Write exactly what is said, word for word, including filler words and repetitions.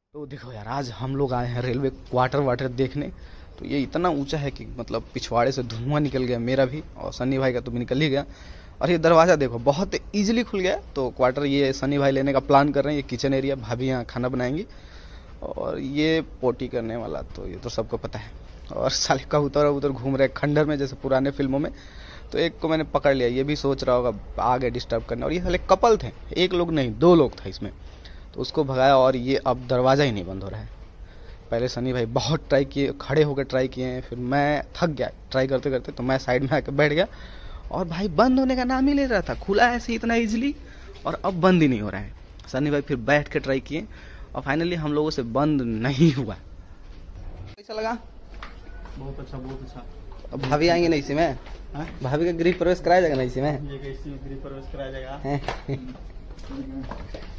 तो देखो यार, आज हम लोग आए हैं रेलवे क्वार्टर वाटर देखने। तो ये इतना ऊंचा है कि मतलब पिछवाड़े से धुआं निकल गया, मेरा भी और सन्नी भाई का तो भी निकल ही गया। और ये दरवाज़ा देखो बहुत इजीली खुल गया। तो क्वार्टर ये सन्नी भाई लेने का प्लान कर रहे हैं। ये किचन एरिया, भाभी यहाँ खाना बनाएंगी और ये पोटी करने वाला तो ये तो सबको पता है। और साले कबूतर उधर घूम रहे खंडर में जैसे पुराने फिल्मों में। तो एक को मैंने पकड़ लिया, ये भी सोच रहा होगा आ गए डिस्टर्ब करने। और ये साले कपल थे, एक लोग नहीं दो लोग था इसमें। तो उसको भगाया और ये अब दरवाज़ा ही नहीं बंद हो रहा है। पहले सनी भाई बहुत ट्राई किए, खड़े होकर ट्राई किए हैं, फिर मैं थक गया ट्राई करते करते, तो मैं साइड में आकर बैठ गया। और भाई बंद होने का नाम ही ले रहा था, खुला ऐसे इतना इजीली और अब बंद ही नहीं हो रहा है। सनी भाई फिर बैठ के ट्राई किए और फाइनली हम लोगों से बंद नहीं हुआ। कैसा लगा? बहुत अच्छा, बहुत अच्छा। अब भाभी आएंगे ना इसी में? हाँ? भाभी का गृह प्रवेश कराया जाएगा ना इसी में? ये कैसी गृह प्रवेश कराया जाएगा?